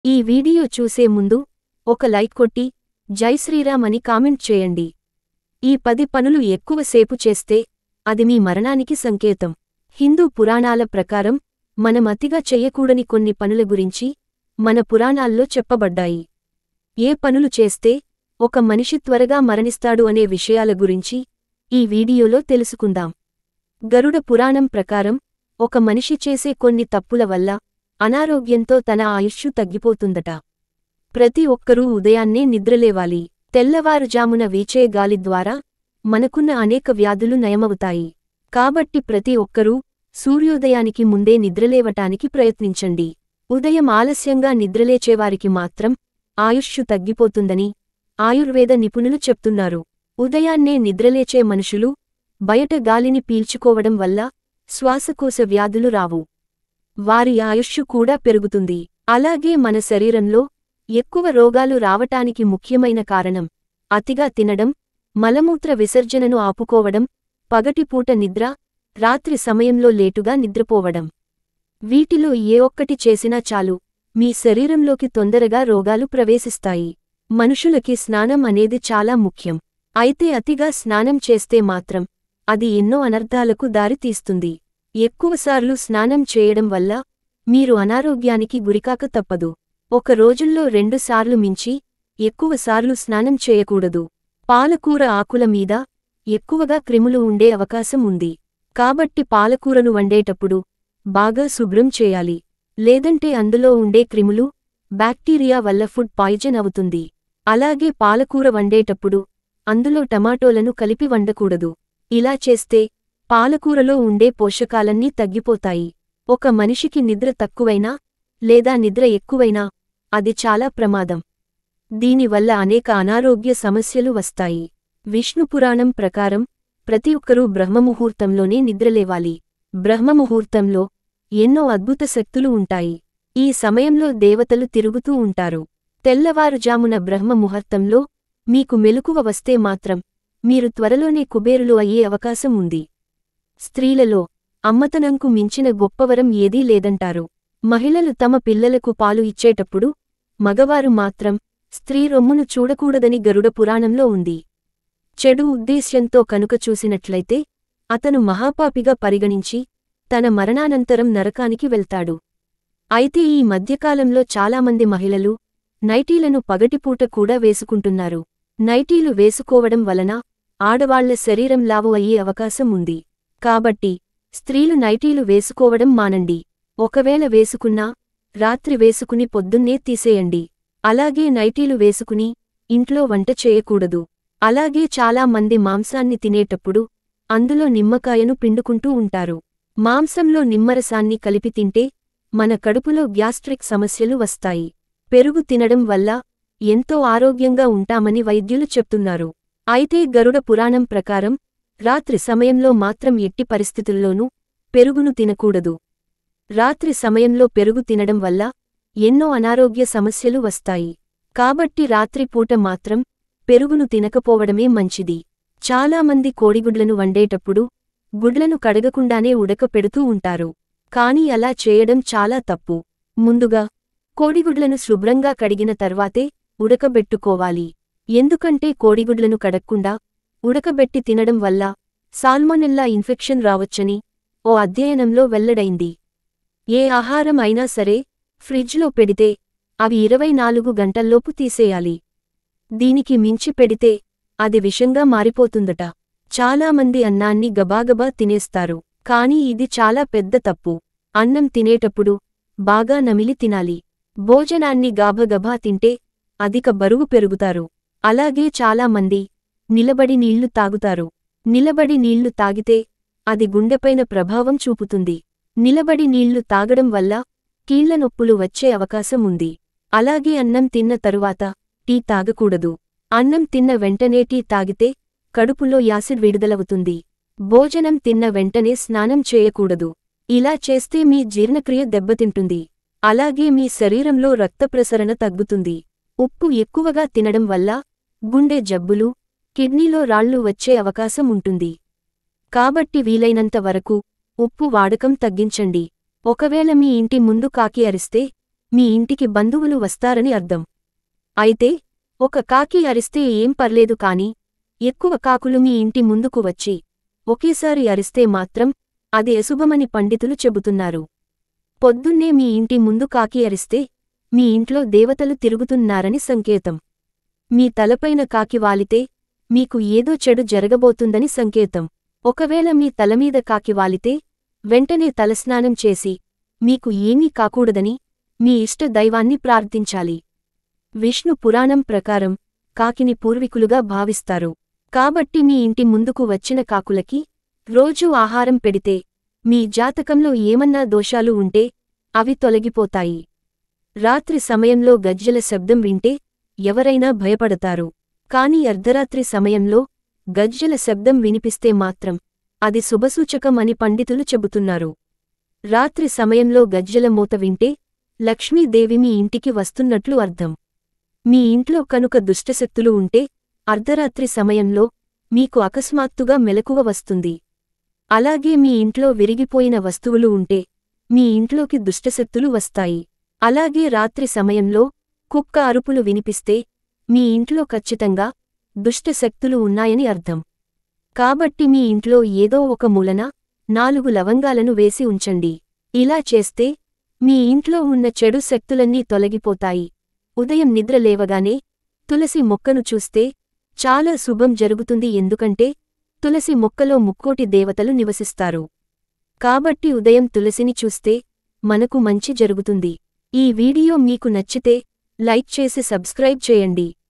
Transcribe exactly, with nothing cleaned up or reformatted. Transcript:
ఈ వీడియో చూసే ముందు ఒక లైక్ కొట్టి జై శ్రీరామ్ అని కామెంట్ చేయండి. ఈ పది పనులు ఎక్కువసేపు చేస్తే అది మీ మరణానికి సంకేతం. హిందూ పురాణాల ప్రకారం మనం అతిగా చెయ్యకూడని కొన్ని పనుల గురించి మన పురాణాల్లో చెప్పబడ్డాయి. ఏ పనులు చేస్తే ఒక మనిషి త్వరగా మరణిస్తాడు అనే విషయాల గురించి ఈ వీడియోలో తెలుసుకుందాం. గరుడ పురాణం ప్రకారం ఒక మనిషి చేసే కొన్ని తప్పుల వల్ల అనారోగ్యంతో తన ఆయుష్షు తగ్గిపోతుందట. ప్రతి ఒక్కరూ ఉదయాన్నే నిద్రలేవాలి. తెల్లవారుజామున వీచే గాలి ద్వారా మనకున్న అనేక వ్యాధులు నయమవుతాయి. కాబట్టి ప్రతి ఒక్కరూ సూర్యోదయానికి ముందే నిద్రలేవటానికి ప్రయత్నించండి. ఉదయం ఆలస్యంగా నిద్రలేచేవారికి మాత్రం ఆయుష్షు తగ్గిపోతుందని ఆయుర్వేద నిపుణులు చెప్తున్నారు. ఉదయాన్నే నిద్రలేచే మనుషులు బయట గాలిని పీల్చుకోవడం వల్ల శ్వాసకోశ వ్యాధులు రావు. వారి ఆయుష్షు కూడా పెరుగుతుంది. అలాగే మన శరీరంలో ఎక్కువ రోగాలు రావటానికి ముఖ్యమైన కారణం అతిగా తినడం, మలమూత్ర విసర్జనను ఆపుకోవడం, పగటిపూట నిద్ర, రాత్రి సమయంలో లేటుగా నిద్రపోవడం. వీటిలో ఏ ఒక్కటి చేసినా చాలు, మీ శరీరంలోకి తొందరగా రోగాలు ప్రవేశిస్తాయి. మనుషులకి స్నానం అనేది చాలా ముఖ్యం. అయితే అతిగా స్నానం చేస్తే మాత్రం అది ఎన్నో అనర్థాలకు దారితీస్తుంది. ఎక్కువసార్లు స్నానం చేయడం వల్ల మీరు అనారోగ్యానికి గురికాక తప్పదు. ఒక రోజుల్లో రెండుసార్లు మించి ఎక్కువసార్లు స్నానం చేయకూడదు. పాలకూర ఆకుల మీద ఎక్కువగా క్రిములు ఉండే అవకాశం ఉంది. కాబట్టి పాలకూరను వండేటప్పుడు బాగా శుభ్రం చేయాలి. లేదంటే అందులో ఉండే క్రిములు, బ్యాక్టీరియా వల్ల ఫుడ్ పాయిజన్ అవుతుంది. అలాగే పాలకూర వండేటప్పుడు అందులో టమాటోలను కలిపి వండకూడదు. ఇలా చేస్తే పాలకూరలో ఉండే పోషకాలన్నీ తగ్గిపోతాయి. ఒక మనిషికి నిద్ర తక్కువైనా లేదా నిద్ర ఎక్కువైనా అది చాలా ప్రమాదం. దీనివల్ల అనేక అనారోగ్య సమస్యలు వస్తాయి. విష్ణుపురాణం ప్రకారం ప్రతి ఒక్కరూ బ్రహ్మముహూర్తంలోనే నిద్రలేవాలి. బ్రహ్మముహూర్తంలో ఎన్నో అద్భుత శక్తులు ఉంటాయి. ఈ సమయంలో దేవతలు తిరుగుతూ ఉంటారు. తెల్లవారుజామున బ్రహ్మముహూర్తంలో మీకు మెలకువ వస్తే మాత్రం మీరు త్వరలోనే కుబేరులు అయ్యే అవకాశం ఉంది. స్త్రీలలో అమ్మతనంకు మించిన గొప్పవరం ఏదీ లేదంటారు. మహిళలు తమ పిల్లలకు పాలు ఇచ్చేటప్పుడు మగవారు మాత్రం స్త్రీ రొమ్మును చూడకూడదని గరుడ పురాణంలో ఉంది. చెడు ఉద్దేశ్యంతో కనుక చూసినట్లయితే అతను మహాపాపిగా పరిగణించి తన మరణానంతరం నరకానికి వెళ్తాడు. అయితే ఈ మధ్యకాలంలో చాలామంది మహిళలు నైటీలను పగటిపూట కూడా వేసుకుంటున్నారు. నైటీలు వేసుకోవడం వలన ఆడవాళ్ల శరీరం లావు అయ్యే అవకాశం ఉంది. కాబట్టి స్త్రీలు నైటీలు వేసుకోవడం మానండి. ఒకవేళ వేసుకున్నా రాత్రి వేసుకుని పొద్దున్నే తీసేయండి. అలాగే నైటీలు వేసుకుని ఇంట్లో వంట చేయకూడదు. అలాగే చాలా మంది మాంసాన్ని తినేటప్పుడు అందులో నిమ్మకాయను పిండుకుంటూ ఉంటారు. మాంసంలో నిమ్మరసాన్ని కలిపి తింటే మన కడుపులో గ్యాస్ట్రిక్ సమస్యలు వస్తాయి. పెరుగు తినడం వల్ల ఎంతో ఆరోగ్యంగా ఉంటామని వైద్యులు చెప్తున్నారు. అయితే గరుడ పురాణం ప్రకారం రాత్రి సమయంలో మాత్రం ఎట్టి పరిస్థితుల్లోనూ పెరుగును తినకూడదు. రాత్రి సమయంలో పెరుగు తినడం వల్ల ఎన్నో అనారోగ్య సమస్యలు వస్తాయి. కాబట్టి రాత్రిపూట మాత్రం పెరుగును తినకపోవడమే మంచిది. చాలామంది కోడిగుడ్లను వండేటప్పుడు గుడ్లను కడగకుండానే ఉడకపెడుతూ ఉంటారు. కానీ అలా చేయడం చాలా తప్పు. ముందుగా కోడిగుడ్లను శుభ్రంగా కడిగిన తర్వాతే ఉడకబెట్టుకోవాలి. ఎందుకంటే కోడిగుడ్లను కడక్కుండా ఉడకబెట్టి తినడం వల్ల సాల్మొనెల్లా ఇన్ఫెక్షన్ రావచ్చని ఓ అధ్యయనంలో వెల్లడైంది. ఏ ఆహారం అయినా సరే ఫ్రిడ్జ్లో పెడితే అవి ఇరవై నాలుగు గంటల్లోపు తీసేయాలి. దీనికి మించి పెడితే అది విషంగా మారిపోతుందట. చాలామంది అన్నాన్ని గబాగబా తినేస్తారు. కానీ ఇది చాలా పెద్ద తప్పు. అన్నం తినేటప్పుడు బాగా నమిలి తినాలి. భోజనాన్ని గాభగభా తింటే అధిక బరువు పెరుగుతారు. అలాగే చాలామంది నిలబడి నీళ్లు తాగుతారు. నిలబడి నీళ్లు తాగితే అది గుండెపైన ప్రభావం చూపుతుంది. నిలబడి నీళ్లు తాగడం వల్ల కీళ్ల నొప్పులు వచ్చే అవకాశం ఉంది. అలాగే అన్నం తిన్న తరువాత టీ తాగకూడదు. అన్నం తిన్న వెంటనే టీ తాగితే కడుపులో యాసిడ్ విడుదలవుతుంది. భోజనం తిన్న వెంటనే స్నానం చేయకూడదు. ఇలా చేస్తే మీ జీర్ణక్రియ దెబ్బతింటుంది. అలాగే మీ శరీరంలో రక్తప్రసరణ తగ్గుతుంది. ఉప్పు ఎక్కువగా తినడం వల్ల గుండె జబ్బులు, కిడ్నీలో రాళ్లు వచ్చే అవకాశం ఉంటుంది. కాబట్టి వీలైనంత వరకు ఉప్పు వాడకం తగ్గించండి. ఒకవేళ మీ ఇంటి ముందు కాకి అరిస్తే మీ ఇంటికి బంధువులు వస్తారని అర్థం. అయితే ఒక కాకి అరిస్తే ఏం పర్లేదు కాని ఎక్కువ కాకులు మీ ఇంటి ముందుకు వచ్చి ఒకేసారి అరిస్తే మాత్రం అది అశుభమని పండితులు చెబుతున్నారు. పొద్దున్నే మీ ఇంటి ముందు కాకి అరిస్తే మీ ఇంట్లో దేవతలు తిరుగుతున్నారని సంకేతం. మీ తలపైన కాకి వాలితే మీకు ఏదో చెడు జరగబోతుందని సంకేతం. ఒకవేళ మీ తలమీద కాకి వాలితే వెంటనే తలస్నానం చేసి మీకు ఏమీ కాకూడదని మీ ఇష్ట దైవాన్ని ప్రార్థించాలి. విష్ణు పురాణం ప్రకారం కాకిని పూర్వీకులుగా భావిస్తారు. కాబట్టి మీ ఇంటి ముందుకు వచ్చిన కాకులకి రోజూ ఆహారం పెడితే మీ జాతకంలో ఏమన్నా దోషాలు ఉంటే అవి తొలగిపోతాయి. రాత్రి సమయంలో గజ్జెల శబ్దం వింటే ఎవరైనా భయపడతారు. కాని అర్ధరాత్రి సమయంలో గజ్జెల శబ్దం వినిపిస్తే మాత్రం అది శుభసూచకం అని పండితులు చెబుతున్నారు. రాత్రి సమయంలో గజ్జెల మోత వింటే లక్ష్మీదేవి మీ ఇంటికి వస్తున్నట్లు అర్థం. మీ ఇంట్లో కనుక దుష్టశక్తులు ఉంటే అర్ధరాత్రి సమయంలో మీకు అకస్మాత్తుగా మెలకువ వస్తుంది. అలాగే మీ ఇంట్లో విరిగిపోయిన వస్తువులు ఉంటే మీ ఇంట్లోకి దుష్టశక్తులు వస్తాయి. అలాగే రాత్రి సమయంలో కుక్క అరుపులు వినిపిస్తే మీ ఇంట్లో ఖచ్చితంగా దుష్టశక్తులు ఉన్నాయని అర్థం. కాబట్టి మీ ఇంట్లో ఏదో ఒక మూలన నాలుగు లవంగాలను వేసి ఉంచండి. ఇలా చేస్తే మీ ఇంట్లో ఉన్న చెడు శక్తులన్నీ తొలగిపోతాయి. ఉదయం నిద్ర లేవగానే తులసి మొక్కను చూస్తే చాలా శుభం జరుగుతుంది. ఎందుకంటే తులసి మొక్కలో ముక్కోటి దేవతలు నివసిస్తారు. కాబట్టి ఉదయం తులసిని చూస్తే మనకు మంచి జరుగుతుంది. ఈ వీడియో మీకు నచ్చితే లైక్ చేసి సబ్స్క్రైబ్ చేయండి.